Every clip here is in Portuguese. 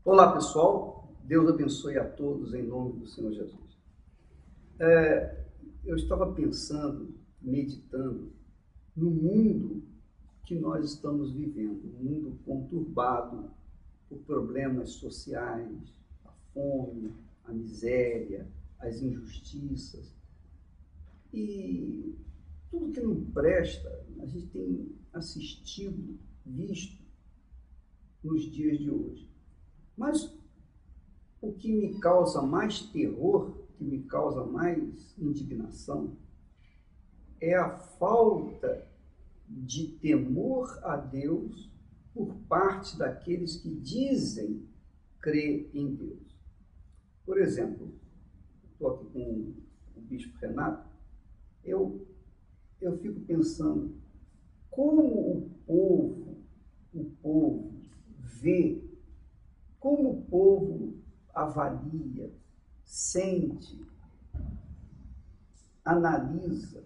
Olá, pessoal. Deus abençoe a todos em nome do Senhor Jesus. Eu estava pensando, meditando no mundo que nós estamos vivendo, um mundo conturbado por problemas sociais, a fome, a miséria, as injustiças. E tudo que não presta, a gente tem assistido, visto nos dias de hoje. Mas o que me causa mais terror, que me causa mais indignação, é a falta de temor a Deus por parte daqueles que dizem crer em Deus. Por exemplo, estou aqui com o bispo Renato, eu fico pensando como o povo vê, como o povo avalia, sente, analisa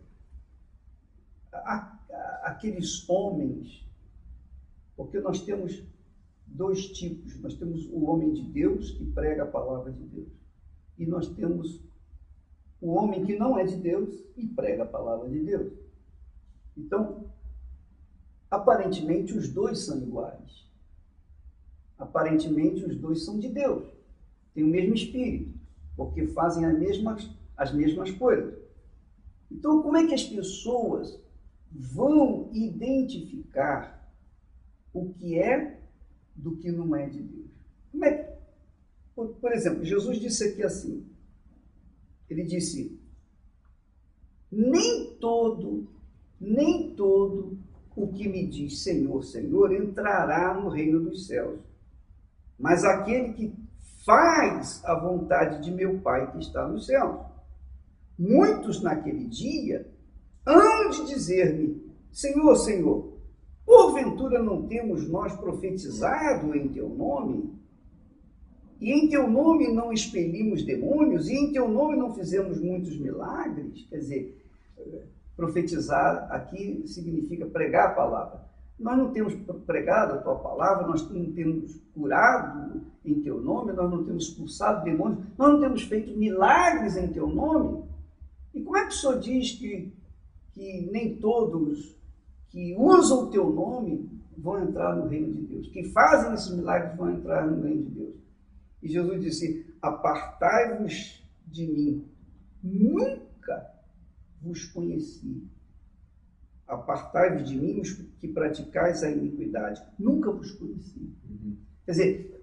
aqueles homens, porque nós temos dois tipos. Nós temos o homem de Deus que prega a palavra de Deus, e nós temos o homem que não é de Deus e prega a palavra de Deus. Então, aparentemente os dois são iguais. Aparentemente os dois são de Deus, têm o mesmo espírito, porque fazem as mesmas coisas. Então, como é que as pessoas vão identificar o que é do que não é de Deus? Como é que, por exemplo, Jesus disse aqui assim, ele disse, nem todo o que me diz Senhor, Senhor, entrará no reino dos céus, mas aquele que faz a vontade de meu Pai que está nos céus. Muitos naquele dia hão de dizer-me, Senhor, Senhor, porventura não temos nós profetizado em teu nome? E em teu nome não expelimos demônios? E em teu nome não fizemos muitos milagres? Quer dizer, profetizar aqui significa pregar a palavra. Nós não temos pregado a tua palavra, nós não temos curado em teu nome, nós não temos expulsado demônios, nós não temos feito milagres em teu nome. E como é que o Senhor diz que nem todos que usam o teu nome vão entrar no reino de Deus, que fazem esses milagres vão entrar no reino de Deus? E Jesus disse, apartai-vos de mim, nunca vos conheci. Apartai-vos de mim os que praticais a iniquidade, nunca vos conheci. Quer dizer,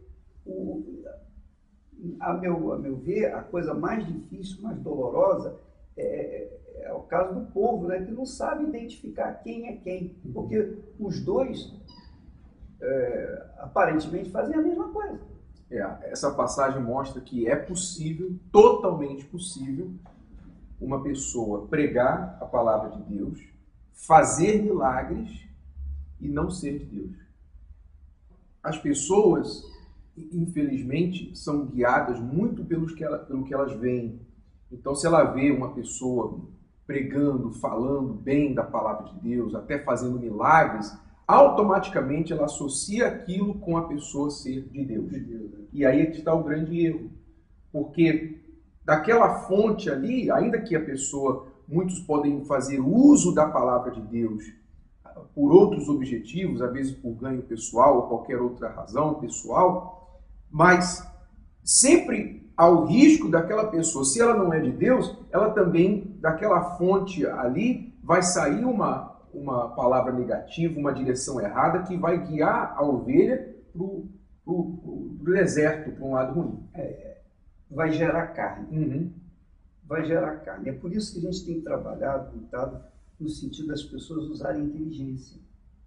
a meu ver, a coisa mais difícil, mais dolorosa, é o caso do povo, né, que não sabe identificar quem é quem, porque os dois aparentemente fazem a mesma coisa. Essa passagem mostra que é possível, totalmente possível, uma pessoa pregar a palavra de Deus, fazer milagres e não ser de Deus. As pessoas, infelizmente, são guiadas muito pelo que elas veem. Então, se ela vê uma pessoa pregando, falando bem da palavra de Deus, até fazendo milagres, automaticamente ela associa aquilo com a pessoa ser de Deus. E aí é que está o grande erro. Porque daquela fonte ali, ainda que a pessoa, muitos podem fazer uso da palavra de Deus por outros objetivos, às vezes por ganho pessoal ou qualquer outra razão pessoal, mas sempre ao risco daquela pessoa, se ela não é de Deus, ela também, daquela fonte ali, vai sair uma palavra negativa, uma direção errada, que vai guiar a ovelha para o deserto, para um lado ruim. Vai gerar carne. Vai gerar carne. É por isso que a gente tem trabalhado, lutado, no sentido das pessoas usarem inteligência.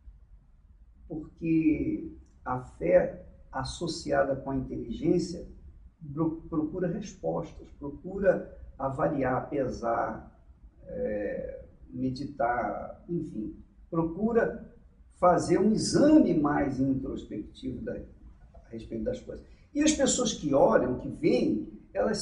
Porque a fé associada com a inteligência procura respostas, procura avaliar, pesar, meditar, enfim, procura fazer um exame mais introspectivo a respeito das coisas. E as pessoas que olham, que veem, elas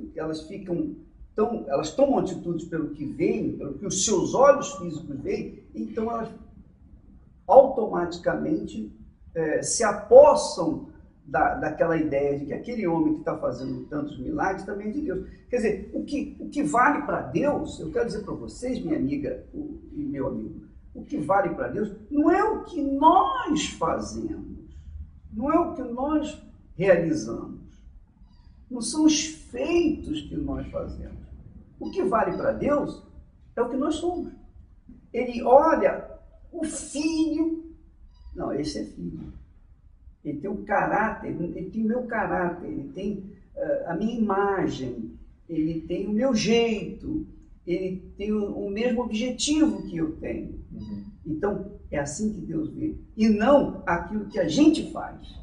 tomam atitudes pelo que veem, pelo que os seus olhos físicos veem, então elas automaticamente se apossam daquela ideia de que aquele homem que está fazendo tantos milagres também é de Deus. Quer dizer, o que vale para Deus, eu quero dizer para vocês, minha amiga e meu amigo, o que vale para Deus não é o que nós fazemos, não é o que nós realizamos, não são os feitos que nós fazemos. O que vale para Deus é o que nós somos. Ele olha o filho, não, esse é filho. Ele tem um caráter, ele tem o meu caráter, ele tem a minha imagem, ele tem o meu jeito, ele tem o mesmo objetivo que eu tenho. Uhum. Então, é assim que Deus vê, e não aquilo que a gente faz.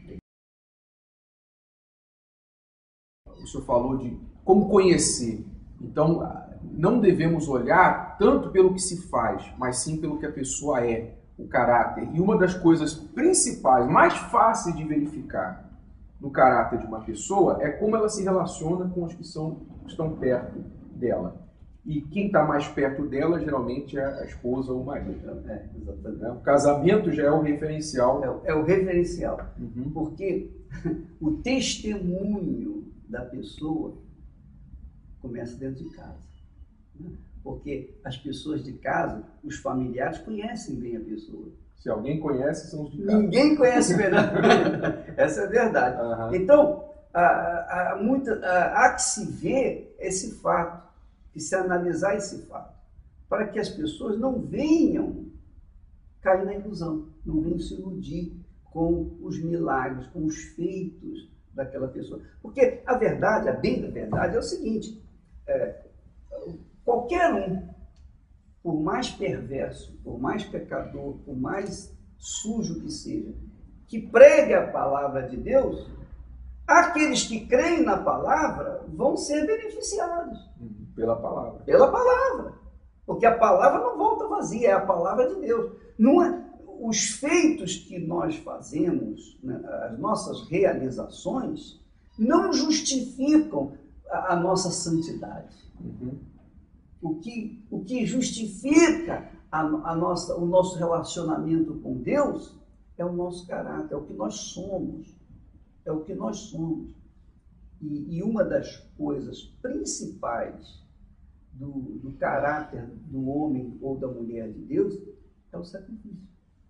O senhor falou de como conhecer. Então, não devemos olhar tanto pelo que se faz, mas sim pelo que a pessoa é, o caráter. E uma das coisas principais, mais fáceis de verificar no caráter de uma pessoa é como ela se relaciona com os que estão perto dela. E quem está mais perto dela, geralmente, é a esposa ou o marido. Exatamente. O casamento já é o referencial. É o referencial. Uhum. Porque o testemunho da pessoa começa dentro de casa. Porque as pessoas de casa, os familiares, conhecem bem a pessoa. Se alguém conhece, são os de casa. Ninguém conhece melhor. Essa é a verdade. Uhum. Então, há que se ver esse fato, que se analisar esse fato, para que as pessoas não venham cair na ilusão, não venham se iludir com os milagres, com os feitos daquela pessoa. Porque a verdade, a bem da verdade, é o seguinte: qualquer um, por mais perverso, por mais pecador, por mais sujo que seja, que pregue a palavra de Deus, aqueles que creem na palavra vão ser beneficiados. Pela palavra. Pela palavra. Porque a palavra não volta vazia, é a palavra de Deus. Não é, os feitos que nós fazemos, né, as nossas realizações, não justificam a nossa santidade. Uhum. O que justifica o nosso relacionamento com Deus é o nosso caráter, é o que nós somos. É o que nós somos. E uma das coisas principais do caráter do homem ou da mulher de Deus é o sacrifício.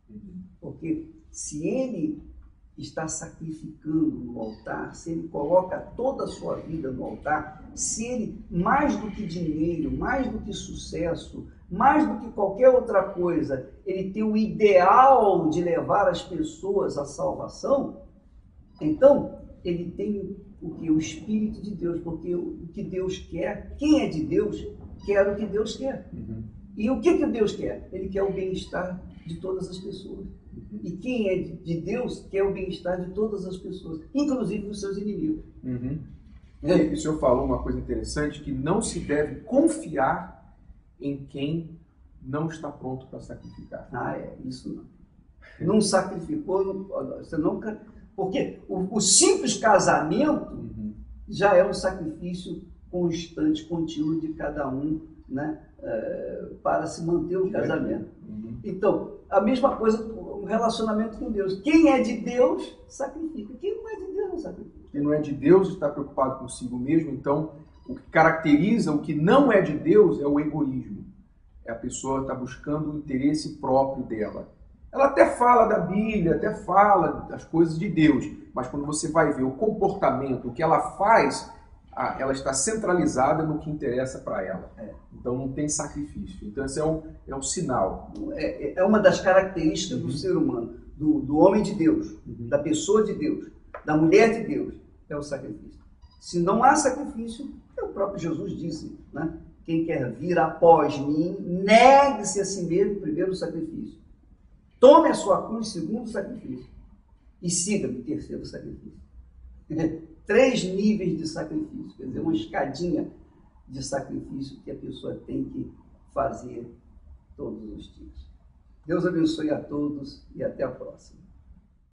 Porque se ele está sacrificando no altar, se ele coloca toda a sua vida no altar, se ele, mais do que dinheiro, mais do que sucesso, mais do que qualquer outra coisa, ele tem o ideal de levar as pessoas à salvação, então ele tem o Espírito de Deus, porque o que Deus quer, quem é de Deus, quer o que Deus quer. Uhum. E o que Deus quer? Ele quer o bem-estar de todas as pessoas. E quem é de Deus quer o bem-estar de todas as pessoas, inclusive dos seus inimigos. Uhum. E o senhor falou uma coisa interessante, que não se deve confiar em quem não está pronto para sacrificar. Isso não. Não sacrificou, você nunca... Porque o simples casamento já é um sacrifício constante, contínuo de cada um, né, para se manter o casamento. Uhum. Então, a mesma coisa o relacionamento com Deus. Quem é de Deus, sacrifica. Quem não é de Deus, não sacrifica. Quem não é de Deus está preocupado consigo mesmo. Então, o que caracteriza o que não é de Deus é o egoísmo. É a pessoa estar buscando o interesse próprio dela. Ela até fala da Bíblia, até fala das coisas de Deus, mas quando você vai ver o comportamento, o que ela faz, ela está centralizada no que interessa para ela. Então não tem sacrifício. Então esse é um sinal. É uma das características do ser humano, do homem de Deus, da pessoa de Deus, da mulher de Deus, é o sacrifício. Se não há sacrifício, o próprio Jesus disse, né? Quem quer vir após mim, negue-se a si mesmo, primeiro o sacrifício. Tome a sua cruz, segundo sacrifício, e siga-me, terceiro sacrifício. 3 níveis de sacrifício, quer dizer, uma escadinha de sacrifício que a pessoa tem que fazer todos os dias. Deus abençoe a todos e até a próxima.